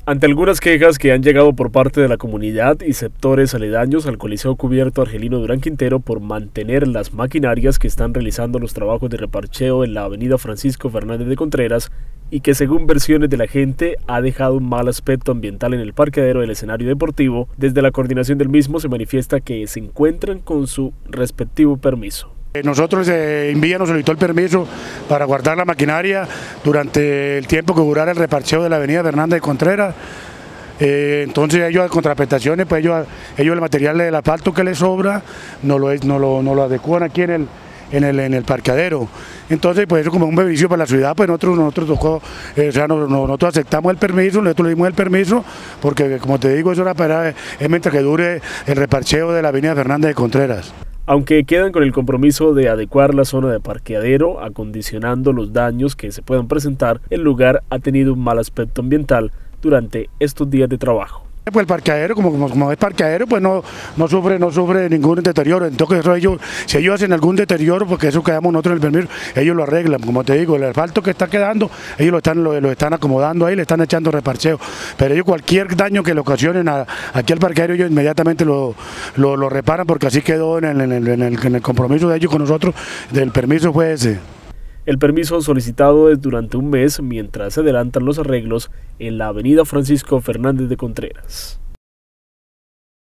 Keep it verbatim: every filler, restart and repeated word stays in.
Ante algunas quejas que han llegado por parte de la comunidad y sectores aledaños al Coliseo Cubierto Argelino Durán Quintero por mantener las maquinarias que están realizando los trabajos de reparcheo en la avenida Francisco Fernández de Contreras y que según versiones de la gente ha dejado un mal aspecto ambiental en el parqueadero del escenario deportivo, desde la coordinación del mismo se manifiesta que se encuentran con su respectivo permiso. Nosotros eh, en Villa nos solicitó el permiso para guardar la maquinaria durante el tiempo que durara el reparcheo de la avenida Fernández de Contreras. Eh, entonces ellos a contraprestaciones, pues ellos, ellos el material del asfalto que les sobra nos lo, no lo, no lo adecuan aquí en el, en el, en el parqueadero. Entonces pues eso como un beneficio para la ciudad, pues nosotros, nosotros tocó, eh, o sea, no, no, nosotros aceptamos el permiso, nosotros le dimos el permiso, porque como te digo, eso era para, es mientras que dure el reparcheo de la avenida Fernández de Contreras. Aunque quedan con el compromiso de adecuar la zona de parqueadero, acondicionando los daños que se puedan presentar, el lugar ha tenido un mal aspecto ambiental durante estos días de trabajo. Pues el parqueadero, como, como, como es parqueadero, pues no, no sufre no sufre ningún deterioro. Entonces ellos, si ellos hacen algún deterioro, porque eso quedamos nosotros en el permiso, ellos lo arreglan. Como te digo, el asfalto que está quedando, ellos lo están, lo, lo están acomodando ahí, le están echando reparcheo. Pero ellos cualquier daño que le ocasionen a, aquí al parqueadero, ellos inmediatamente lo, lo, lo reparan, porque así quedó en el, en, el, en, el, en el compromiso de ellos con nosotros, del permiso fue ese. El permiso solicitado es durante un mes mientras se adelantan los arreglos en la avenida Francisco Fernández de Contreras.